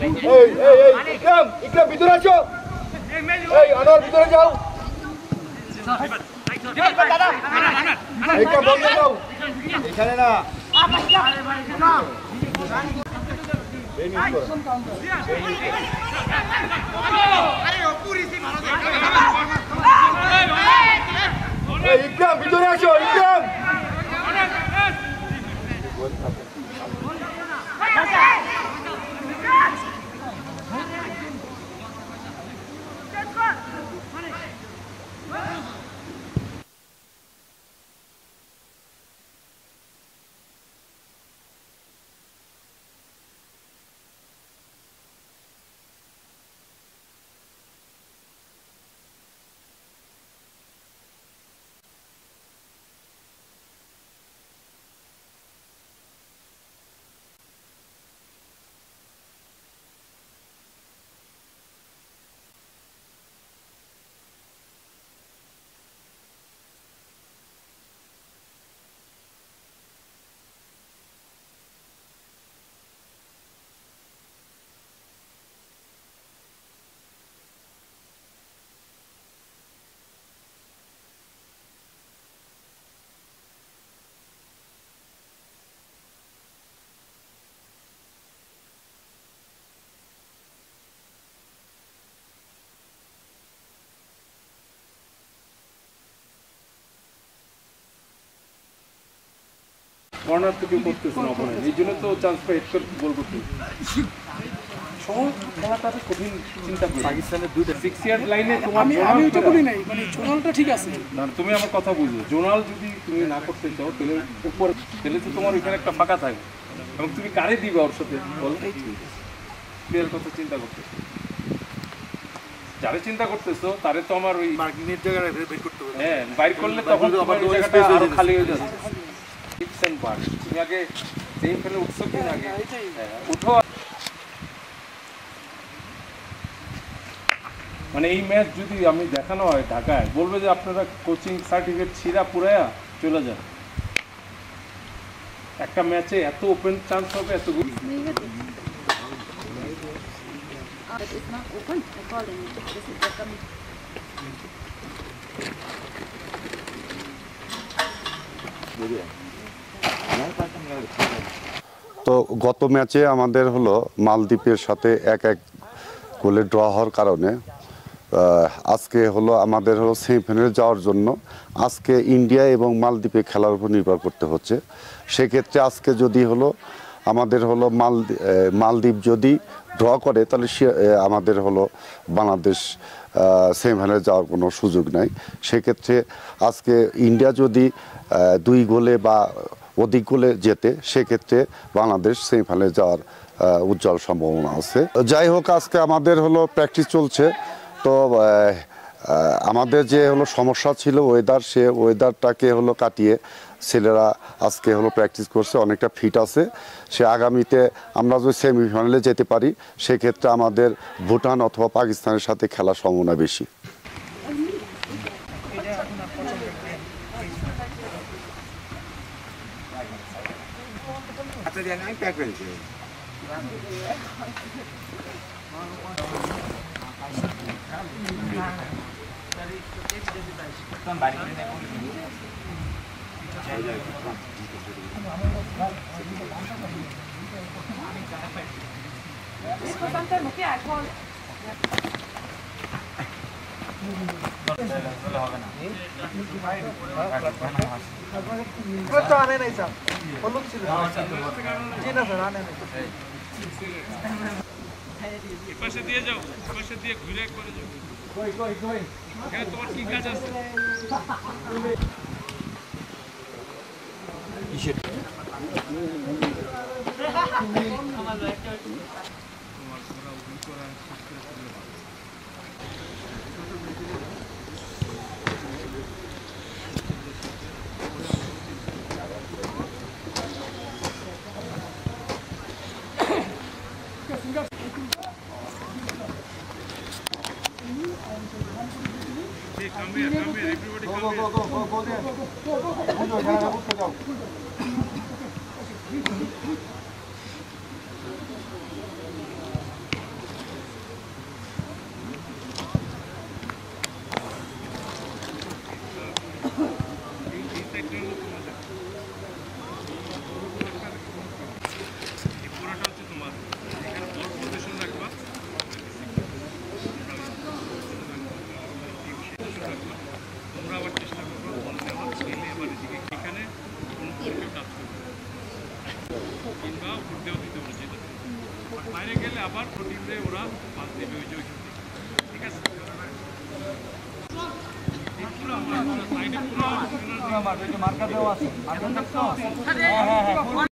ইকরাম ভিতরে আসো। এই আনোয়ার ভিতরে যাও। ইকরাম বন্ধ যাও। এখানে না। ইকরাম ভিতরে আসো। ইকরাম কর্নার থেকে করতেছে না অপোনেন্ট, এই জন্য তো চান্স পাই হেড করে গোল করতে। সহজ খেলাটা কঠিন চিন্তা করি। পাকিস্তানের দুইটা 6 ইয়ার্ড লাইনে তোমার আমি এটা বলি নাই, মানে জোনালটা ঠিক আছে না। তুমি আমার কথা বুঝো, জোনাল যদি তুমি না করতে চাও তাহলে উপরে তাহলে তো তোমার ওইখানে একটা ফাঁকা থাকে, এবং তুমি কারে দিবে ওর সাথে বল। প্লেয়ার কথা চিন্তা করতেছো, যারে চিন্তা করতেছো তারে তো আমার ওই মার্কিনের জায়গায় বের করতে হবে। হ্যাঁ, বাইর করলে তখন তোমার ওই জায়গাটা আরো খালি হয়ে যাচ্ছে। তুমি আগে সেম ফেলে উঠছো কিনা আগে উঠো। মানে এই ম্যাচ যদি আমি দেখানো হয় ঢাকায়, বলবে যে আপনারা কোচিং সার্টিফিকেট ছিঁড়া পুরায়া চলে যান। একটা ম্যাচে এত ওপেন চান্স হবে, এত গুড। তো গত ম্যাচে আমাদের হলো মালদ্বীপের সাথে 1-1 গোলে ড্র হওয়ার কারণে আজকে হলো আমাদের হলো সেমিফাইনালে যাওয়ার জন্য আজকে ইন্ডিয়া এবং মালদ্বীপে খেলার উপর নির্ভর করতে হচ্ছে। সেক্ষেত্রে আজকে যদি হলো আমাদের হলো মালদ্বীপ যদি ড্র করে তাহলে আমাদের হলো বাংলাদেশ সেমিফাইনালে যাওয়ার কোনো সুযোগ নাই। সেক্ষেত্রে আজকে ইন্ডিয়া যদি 2 গোলে বা অধিক গোলে যেতে, সেক্ষেত্রে বাংলাদেশ সেমিফাইনালে যাওয়ার উজ্জ্বল সম্ভাবনা আছে। যাই হোক, আজকে আমাদের হলো প্র্যাকটিস চলছে। তো আমাদের যে হলো সমস্যা ছিল ওয়েদার, সে ওয়েদারটাকে হলো কাটিয়ে ছেলেরা আজকে হলো প্র্যাকটিস করছে, অনেকটা ফিট আছে। সে আগামীতে আমরা যদি সেমিফাইনালে যেতে পারি, সেক্ষেত্রে আমাদের ভুটান অথবা পাকিস্তানের সাথে খেলার সম্ভাবনা বেশি। আনে নাই স্যার, হলুদ ছিল জি না স্যার, আনে নাই। পাশে দিয়ে যাও, পাশে দিয়ে ঘুরে করে যাও। কই কই কই এখানে তোমার কি কাজ আছে? কিসের আমার একটা তোমার পুরো উইল করা Come here, everybody come here. Go there. আবার টিমে ওরা পাস দেবে ওই যে ওইখান থেকে। ঠিক আছে? মার্কা দেওয়া আছে